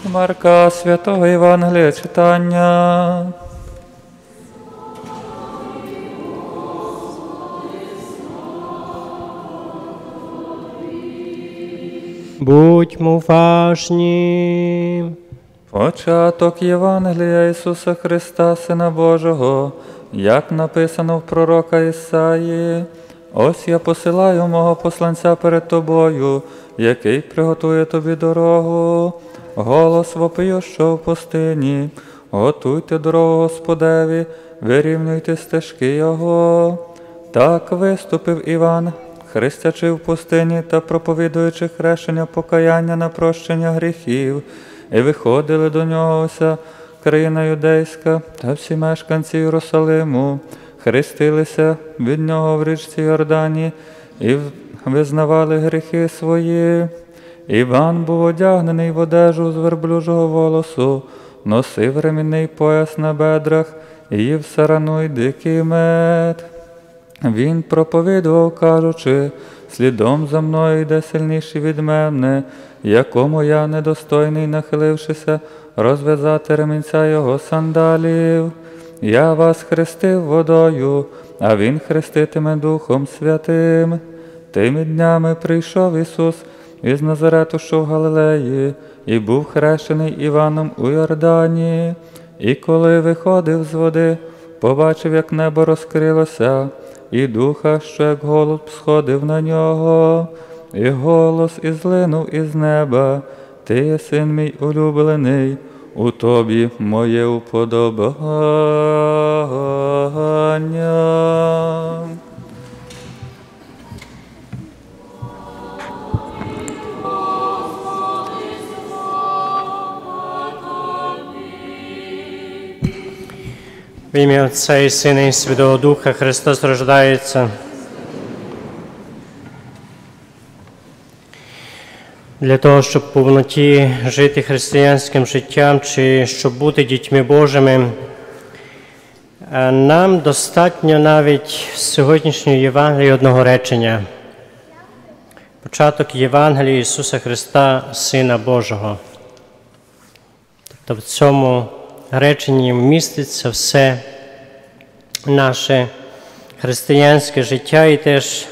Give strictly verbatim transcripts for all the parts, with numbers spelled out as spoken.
Марка Святого Євангелія читання. Будьмо уважні. Початок Євангелія Ісуса Христа, Сина Божого, як написано в пророка Ісаї: «Ось я посилаю мого посланця перед тобою, який приготує тобі дорогу. Голос вопию, що в пустині, готуйте дорогу Господеві, вирівнюйте стежки Його». Так виступив Іван, хрестячи в пустині та проповідуючи хрещення покаяння на прощення гріхів. І виходили до нього вся країна юдейська та всі мешканці Єрусалиму, хрестилися від нього в річці Йордані і визнавали гріхи свої. Іван був одягнений в одежу з верблюжого волосу, носив ремінний пояс на бедрах і їв сарану й дикий мед. Він проповідував, кажучи: «Слідом за мною йде сильніший від мене, якому я недостойний, нахилившися, розв'язати ремінця його сандалів. Я вас хрестив водою, а він хреститиме Духом Святим». Тими днями прийшов Ісус із Назарету, що в Галилеї, і був хрещений Іваном у Йордані. І коли виходив з води, побачив, як небо розкрилося, і Духа, що як голуб сходив на нього, і голос ізлинув із неба: «Ти є син мій улюблений, у тобі моє уподобання». В ім'я Отця і Сина і Святого Духа. Христос рождається. Для того, щоб в повноті жити християнським життям, чи щоб бути дітьми Божими, нам достатньо навіть з сьогоднішньої Євангелії одного речення. Початок Євангелії Ісуса Христа, Сина Божого. Тобто в цьому реченні міститься все наше християнське життя і теж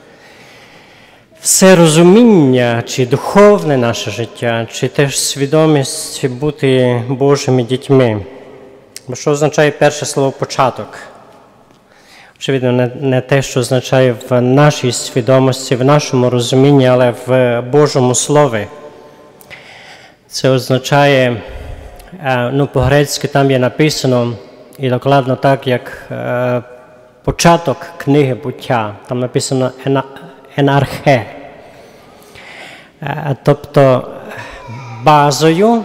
все розуміння, чи духовне наше життя, чи теж свідомість бути Божими дітьми. Бо що означає перше слово «початок»? Очевидно, не, не те, що означає в нашій свідомості, в нашому розумінні, але в Божому Слові. Це означає, ну, по-грецьки там є написано, і докладно так, як е, початок книги буття. Там написано ена, енархе. Е, тобто базою,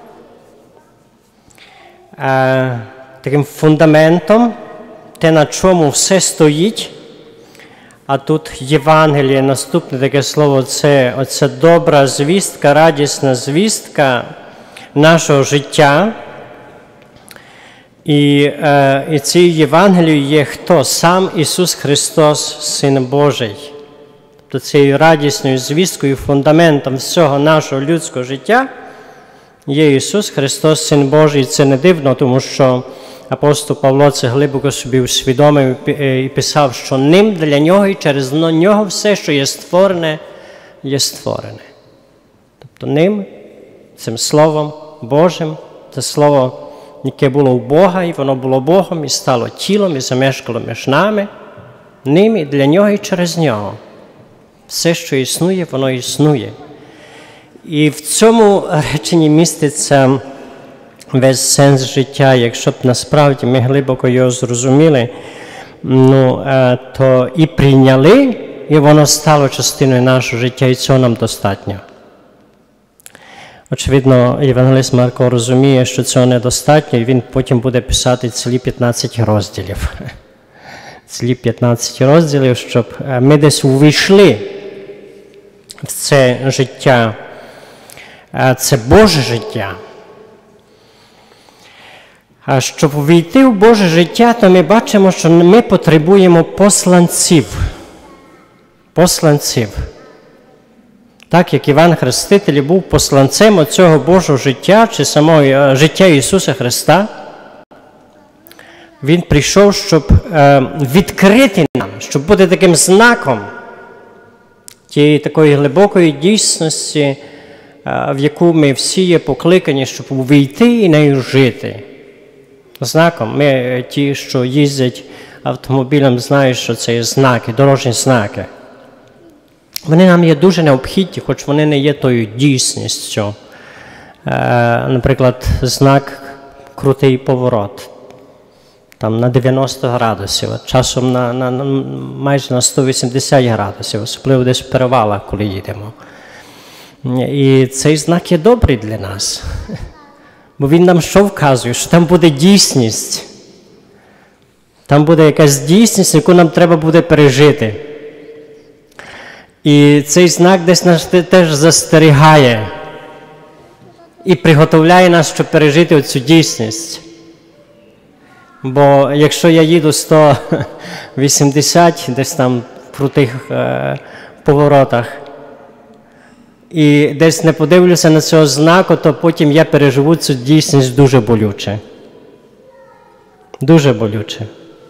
е, таким фундаментом, те, на чому все стоїть. А тут Євангеліє, наступне таке слово, це оця добра звістка, радісна звістка нашого життя. І, е, і цією Євангелією є хто? Сам Ісус Христос, Син Божий. Тобто цією радісною звісткою, фундаментом всього нашого людського життя є Ісус Христос, Син Божий. І це не дивно, тому що апостол Павло це глибоко собі усвідомив і писав, що ним, для нього і через нього все, що є створене, є створене. Тобто ним, цим Словом Божим, це Слово, яке було у Бога, і воно було Богом, і стало тілом, і замешкало між нами, ним і для нього і через нього. Все, що існує, воно існує. І в цьому реченні міститься весь сенс життя. Якщо б насправді ми глибоко його зрозуміли, ну, то і прийняли, і воно стало частиною нашого життя, і цього нам достатньо. Очевидно, євангелист Марко розуміє, що цього недостатньо, і він потім буде писати цілі п'ятнадцять розділів. Цілі п'ятнадцять розділів, щоб ми десь увійшли в це життя. Це Боже життя. А щоб увійти в Боже життя, то ми бачимо, що ми потребуємо посланців. Посланців. Так як Іван Хреститель був посланцем цього Божого життя, чи самого життя Ісуса Христа, Він прийшов, щоб відкрити нам, щоб бути таким знаком тієї такої глибокої дійсності, в яку ми всі є покликані, щоб увійти і нею жити. Знаком. Ми, ті, що їздять автомобілем, знають, що це є знаки, дорожні знаки. Вони нам є дуже необхідні, хоч вони не є тою дійсністю. Наприклад, знак «крутий поворот». Там на дев'яносто градусів, часом на, на, на, майже на сто вісімдесят градусів, особливо десь в перевалах, коли їдемо. І цей знак є добрий для нас, бо він нам що вказує? Що там буде дійсність. Там буде якась дійсність, яку нам треба буде пережити. І цей знак десь нас теж застерігає і приготовляє нас, щоб пережити оцю дійсність. Бо якщо я їду сто вісімдесят десь там в крутих е, поворотах і десь не подивлюся на цього знаку, то потім я переживу цю дійсність дуже болюче. Дуже болюче.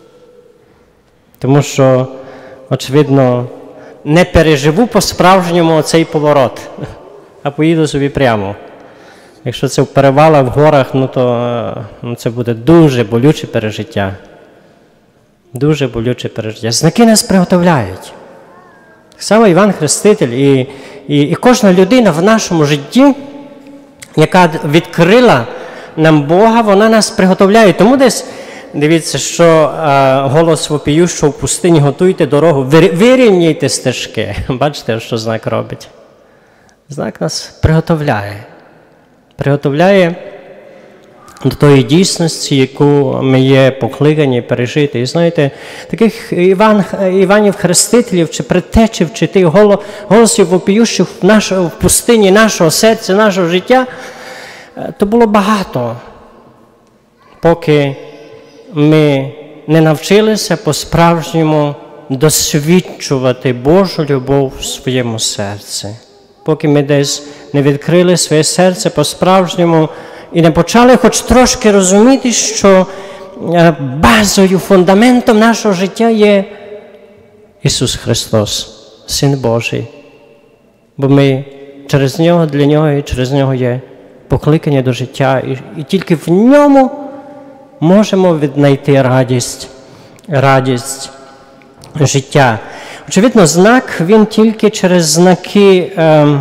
Тому що, очевидно, не переживу по-справжньому цей поворот, а поїду собі прямо. Якщо це в перевалах, в горах, ну то ну, це буде дуже болюче пережиття. Дуже болюче пережиття. Знаки нас приготовляють. Так само Іван Хреститель і, і, і кожна людина в нашому житті, яка відкрила нам Бога, вона нас приготовляє. Тому десь, дивіться, що а, голос вопіющого в пустині: готуйте дорогу, вирівняйте стежки. Бачите, що знак робить? Знак нас приготовляє. Приготовляє до тої дійсності, яку ми є покликані пережити. І знаєте, таких Іван, Іванів Хрестителів, чи предтечів, чи тих голосів вопіющих в, наш, в пустині нашого серця, нашого життя, то було багато, поки ми не навчилися по-справжньому досвідчувати Божу любов в своєму серці. Поки ми десь не відкрили своє серце по-справжньому і не почали хоч трошки розуміти, що базою, фундаментом нашого життя є Ісус Христос, Син Божий. Бо ми через Нього, для Нього і через Нього є покликані до життя. І, і тільки в Ньому можемо віднайти радість, радість життя. Очевидно, знак, він тільки через знаки, е,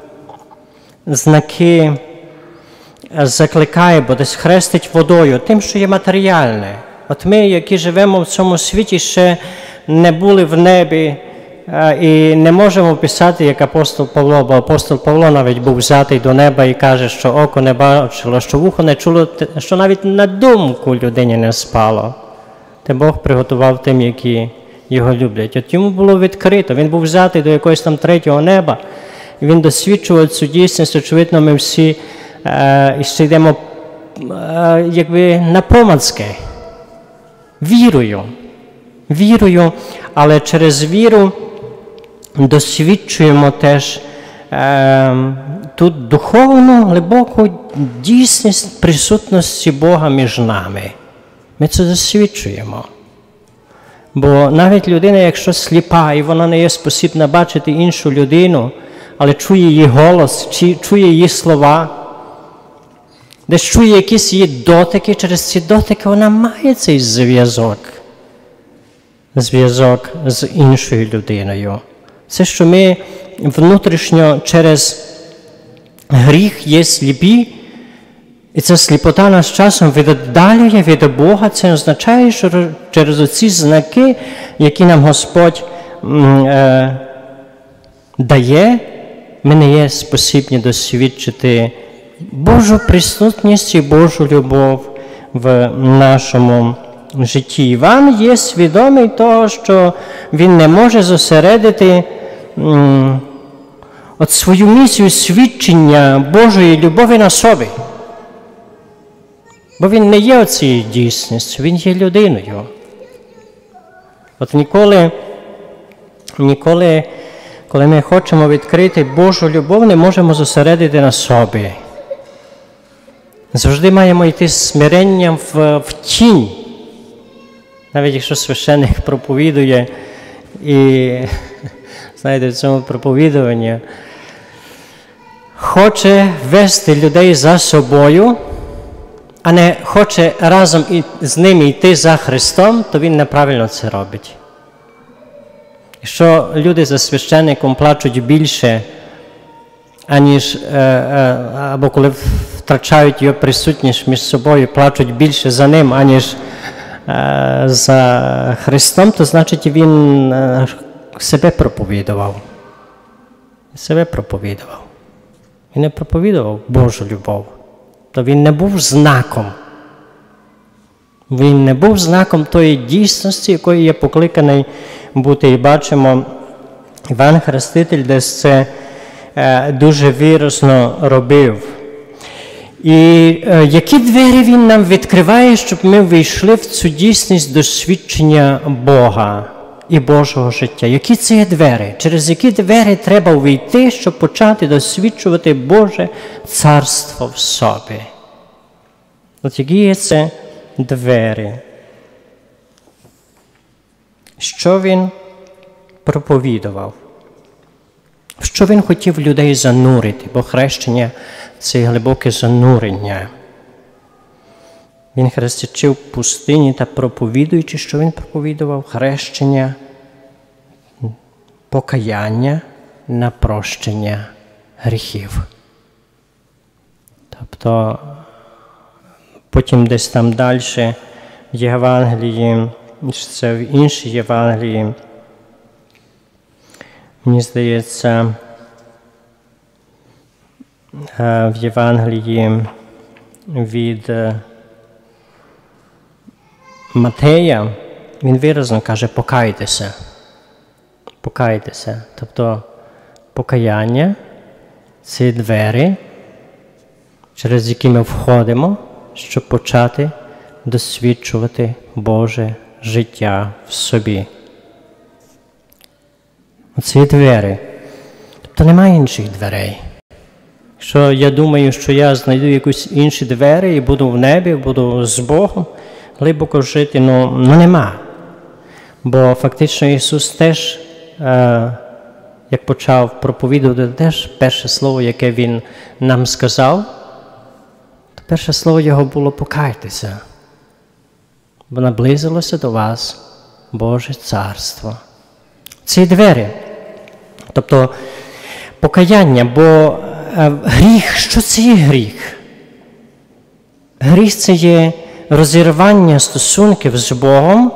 знаки закликає, бо десь хрестить водою, тим, що є матеріальне. От ми, які живемо в цьому світі, ще не були в небі е, і не можемо писати, як апостол Павло, бо апостол Павло навіть був взятий до неба і каже, що око не бачило, що вухо не чуло, що навіть на думку людині не спало. Те Бог приготував тим, які Його люблять. От йому було відкрито, він був взятий до якогось там третього неба, і він досвідчував цю дійсність. Очевидно, ми всі е, ще йдемо е, якби напомацки, вірою, вірою, але через віру досвідчуємо теж е, тут духовну, глибоку дійсність присутності Бога між нами. Ми це досвідчуємо. Бо навіть людина, якщо сліпа, і вона не є спосібна бачити іншу людину, але чує її голос, чує її слова, десь чує якісь її дотики, через ці дотики вона має цей зв'язок. Зв'язок з іншою людиною. Це, що ми внутрішньо через гріх є сліпі, і ця сліпота нас часом віддалює від Бога. Це означає, що через оці знаки, які нам Господь е, дає, ми не є спосібні досвідчити Божу присутність і Божу любов в нашому житті. Іван є свідомий того, що він не може зосередити м, от свою місію свідчення Божої любові на собі. Бо він не є оцією дійсністю, він є людиною. От ніколи, ніколи коли ми хочемо відкрити Божу любов, не можемо зосередити на собі. Завжди маємо йти з смиренням в, в тінь. Навіть якщо священник проповідує, і, знаєте, в цьому проповідуванні хоче вести людей за собою, а не хоче разом з ними йти за Христом, то він неправильно це робить. Якщо люди за священником плачуть більше, аніж, або коли втрачають його присутність між собою, плачуть більше за ним, аніж за Христом, то значить він себе проповідував. Себе проповідував. Він не проповідував Божу любов. То він не був знаком. Він не був знаком тої дійсності, якої є покликаний бути. І бачимо, Іван Хреститель десь це е, дуже виразно робив. І е, які двері він нам відкриває, щоб ми вийшли в цю дійсність досвідчення Бога і Божого життя? Які це є двері? Через які двері треба увійти, щоб почати досвідчувати Боже царство в собі? От які є це двері? Що він проповідував? Що він хотів людей занурити? Бо хрещення – це глибоке занурення. Він хрестячи в пустині та проповідуючи, що він проповідував? Хрещення, покаяння на прощення гріхів. Тобто, потім десь там далі в Євангелії, це в іншій Євангелії, мені здається, в Євангелії від Матея, він виразно каже, покайтеся. Покайтеся. Тобто, покаяння – це двері, через які ми входимо, щоб почати досвідчувати Боже життя в собі. Це є двері. Тобто немає інших дверей. Якщо я думаю, що я знайду якісь інші двері і буду в небі, буду з Богом глибоко жити, ну, ну нема. Бо фактично Ісус теж, е, як почав проповідувати, теж перше слово, яке Він нам сказав, то перше слово Його було «покайтеся». Бо наблизилося до вас Боже Царство. Це двері. Тобто покаяння, бо е, гріх, що це є гріх? Гріх – це є розірвання стосунків з Богом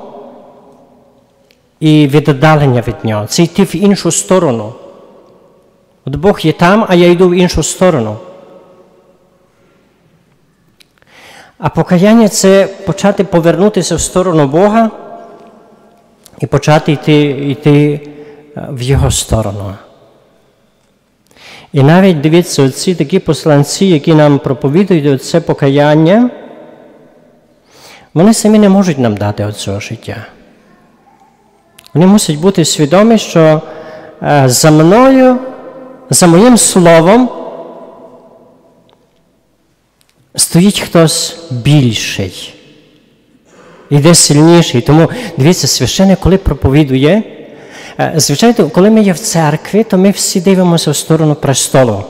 і віддалення від Нього. Це йти в іншу сторону. От Бог є там, а я йду в іншу сторону. А покаяння – це почати повернутися в сторону Бога і почати йти, йти в Його сторону. І навіть, дивіться, оці такі посланці, які нам проповідують це покаяння, вони самі не можуть нам дати оцього життя. Вони мусять бути свідомі, що е, за мною, за моїм словом, стоїть хтось більший, іде сильніший. Тому, дивіться, священник, коли проповідує, е, звичайно, коли ми є в церкві, то ми всі дивимося в сторону престолу.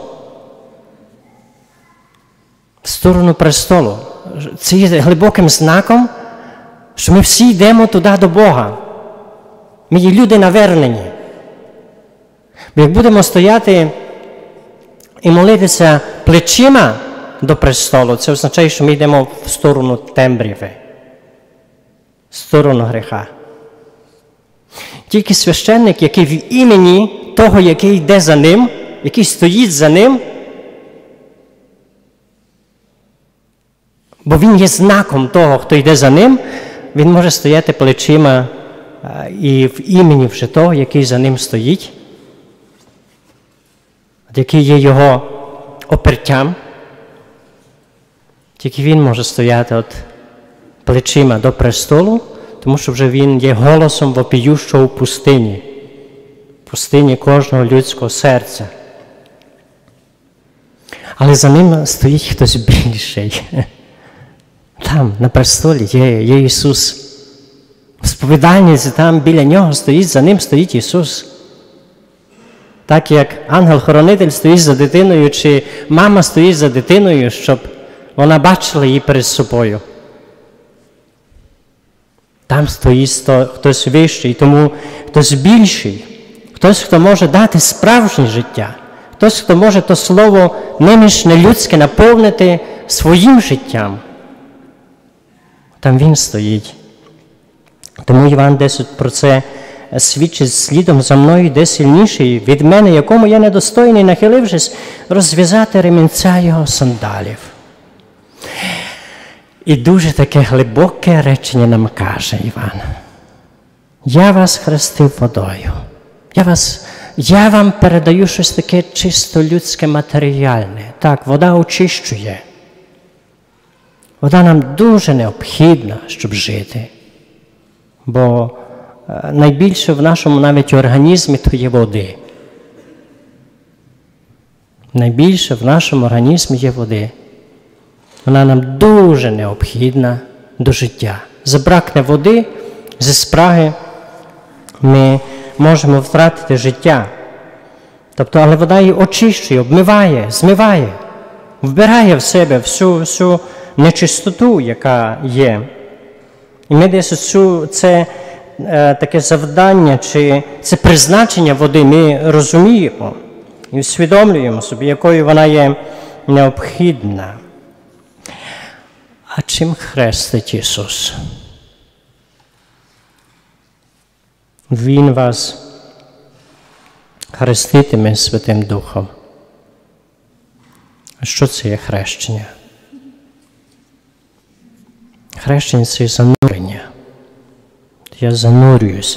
В сторону престолу. Це є глибоким знаком, що ми всі йдемо туди до Бога. Ми є люди навернені. Бо як будемо стояти і молитися плечима до престолу, це означає, що ми йдемо в сторону темряви, в сторону гріха. Тільки священник, який в імені того, який йде за ним, який стоїть за ним, бо він є знаком того, хто йде за ним, він може стояти плечима і в імені вже того, який за ним стоїть, який є його опертям. Тільки він може стояти от плечима до престолу, тому що вже він є голосом вопіющого в пустині. пустині кожного людського серця. Але за ним стоїть хтось більший. Там, на престолі, є, є Ісус. В сповідальниці там біля нього стоїть, за ним стоїть Ісус. Так як ангел-хоронитель стоїть за дитиною, чи мама стоїть за дитиною, щоб вона бачила її перед собою. Там стоїть хтось вищий, тому хтось більший, хтось, хто може дати справжнє життя, хтось, хто може то слово немічне людське наповнити своїм життям. Там Він стоїть. Тому Іван десять про це свідчить: слідом за мною йде сильніший від мене, якому я недостойний, нахилившись, розв'язати ремінця його сандалів. І дуже таке глибоке речення нам каже Іван. Я вас хрестив водою. Я, вас, я вам передаю щось таке чисто людське, матеріальне. Так, вода очищує. Вода нам дуже необхідна, щоб жити. Бо найбільше в нашому навіть організмі то є води. Найбільше в нашому організмі є води. Вона нам дуже необхідна до життя. Забракне води, зі спраги ми можемо втратити життя. Тобто, але вода її очищує, обмиває, змиває, вбирає в себе всю, всю нечистоту, яка є. І ми десь цю, це е, таке завдання, чи це призначення води ми розуміємо і усвідомлюємо собі, якою вона є необхідна. А чим хрестить Ісус? Він вас хреститиме Святим Духом. А що це є хрещення? Хрещення – це занурення. Я занурююся.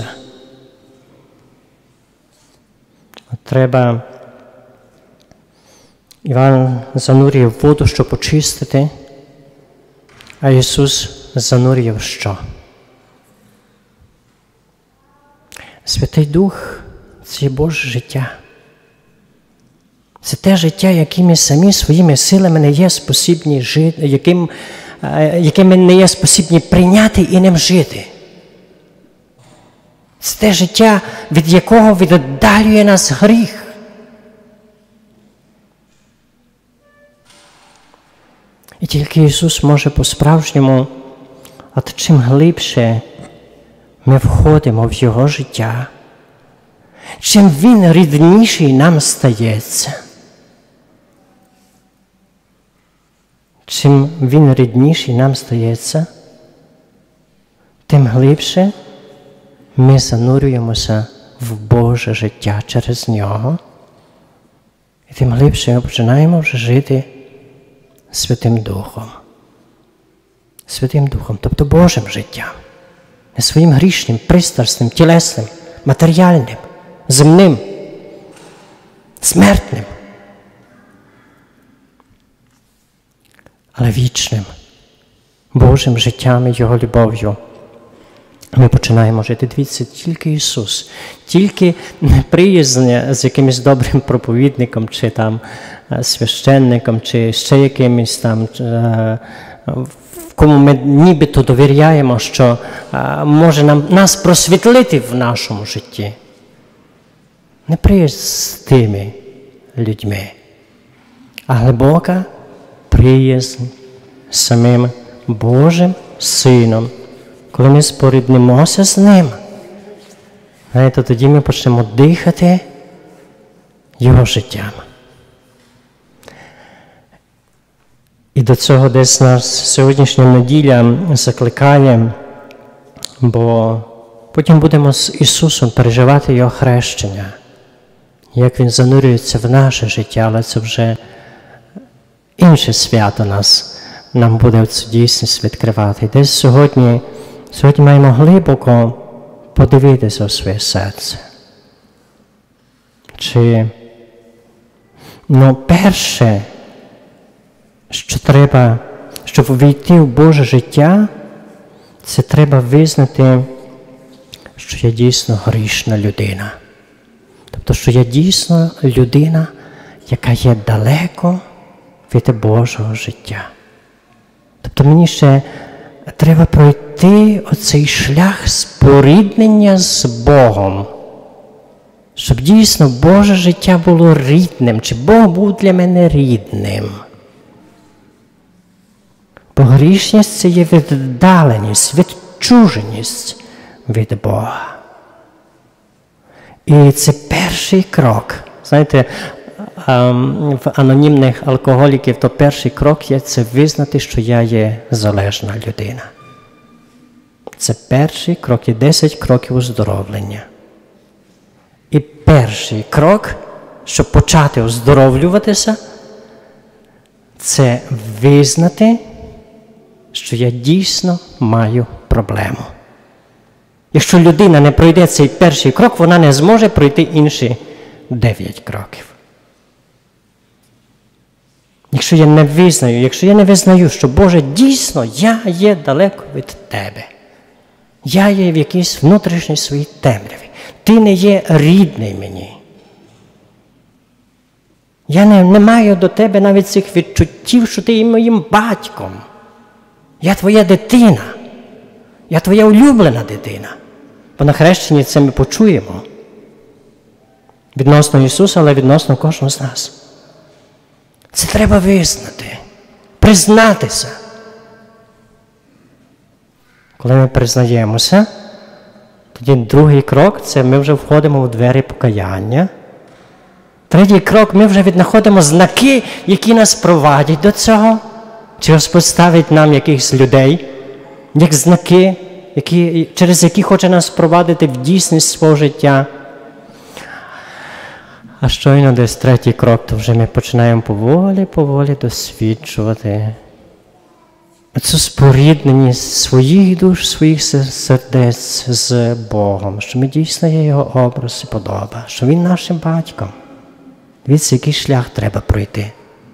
Треба, Іван занурює в воду, щоб очистити, а Ісус занурює в що? Святий Дух – це Боже життя. Це те життя, яким ми самі своїми силами не є спосібні жити, яким, яким ми не є спосібні прийняти і ним жити. Це те життя, від якого віддалює нас гріх. І тільки Ісус може по-справжньому, от чим глибше ми входимо в Його життя, чим Він рідніший нам стається. Чим Він рідніший нам стається, тим глибше ми занурюємося в Боже життя через Нього. І тим глибше ми починаємо вже жити Святим Духом. Святим Духом, тобто Божим життям. Не своїм грішним, пристрасним, тілесним, матеріальним, земним, смертним, але вічним, Божим життям і Його любов'ю. Ми починаємо жити. Дивіться, тільки Ісус, тільки не приязня з якимось добрим проповідником, чи там священником, чи ще якимось там, в кому ми нібито довіряємо, що може нам, нас просвітлити в нашому житті. Не приязнь з тими людьми, а глибока приязнь з самим Божим Сином. Коли ми споріднимося з Ним, знаєте, тоді ми почнемо дихати Його життям. І до цього десь нас сьогоднішня неділя закликає, бо потім будемо з Ісусом переживати Його хрещення, як Він занурюється в наше життя, але це вже інше свято нас, нам буде цю дійсність відкривати. І десь сьогодні, сьогодні маємо глибоко подивитися у своє серце. Чи, ну, перше, що треба, щоб увійти в Боже життя, це треба визнати, що я дійсно грішна людина. Тобто, що я дійсно людина, яка є далеко від Божого життя. Тобто мені ще треба пройти оцей шлях споріднення з Богом, щоб дійсно Боже життя було рідним, чи Бог був для мене рідним. Бо грішність – це є віддаленість, відчуженість від Бога. І це перший крок. Знаєте, в анонімних алкоголіків то перший крок є це визнати, що я є залежна людина. Це перший крок, є десять кроків оздоровлення. І перший крок, щоб почати оздоровлюватися, це визнати, що я дійсно маю проблему. Якщо людина не пройде цей перший крок, вона не зможе пройти інші дев'ять кроків. Якщо я не визнаю, якщо я не визнаю, що Боже, дійсно, я є далеко від Тебе. Я є в якійсь внутрішній своїй темряві. Ти не є рідний мені. Я не, не маю до Тебе навіть цих відчуттів, що Ти є моїм батьком. Я твоя дитина. Я твоя улюблена дитина. Бо на хрещенні це ми почуємо. Відносно Ісуса, але відносно кожного з нас. Це треба визнати, признатися. Коли ми признаємося, тоді другий крок – це ми вже входимо в двері покаяння. Третій крок – ми вже віднаходимо знаки, які нас провадять до цього. Чи Господь ставить нам якихось людей, як знаки, які, через які хоче нас провадити в дійсність свого життя. А щойно десь третій крок, то вже ми починаємо поволі-поволі досвідчувати цю спорідненість своїх душ, своїх сердець з Богом, що ми дійсно є Його образ і подоба, що Він нашим батьком. Дивіться, який шлях треба пройти.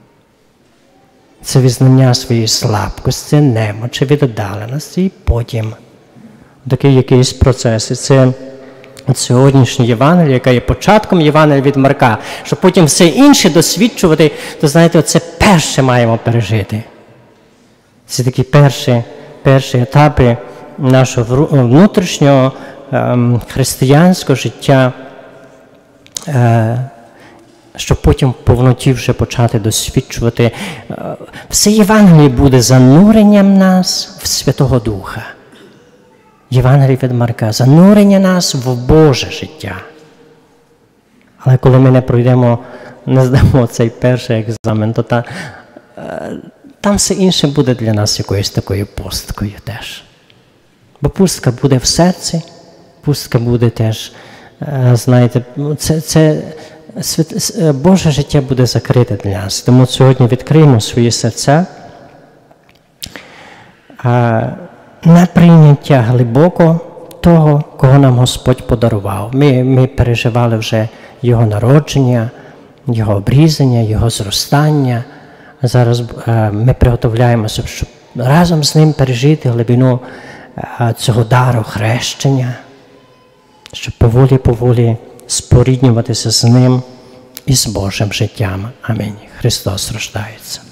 Це визнання своєї слабкості, немочі, віддаленості, і потім такий якийсь процес. І це сьогоднішнє Євангеліє, яке є початком Євангелія від Марка, щоб потім все інше досвідчувати, то, знаєте, це перше маємо пережити. Це такі перші, перші етапи нашого внутрішнього ем, християнського життя, е, щоб потім в повноті вже почати досвідчувати. Все Євангеліє буде зануренням нас в Святого Духа. Євангеліє від Марка, занурення нас в Боже життя. Але коли ми не пройдемо, не здамо цей перший екзамен, то та, там все інше буде для нас якоюсь такою пусткою теж. Бо пустка буде в серці, пустка буде теж, знаєте, це, це Боже життя буде закрите для нас. Тому сьогодні відкриємо свої серця на прийняття глибоко того, кого нам Господь подарував. Ми, ми переживали вже Його народження, Його обрізання, Його зростання. Зараз ми приготовляємося, щоб разом з Ним пережити глибину цього дару хрещення, щоб поволі-поволі споріднюватися з Ним і з Божим життям. Амінь. Христос рождається.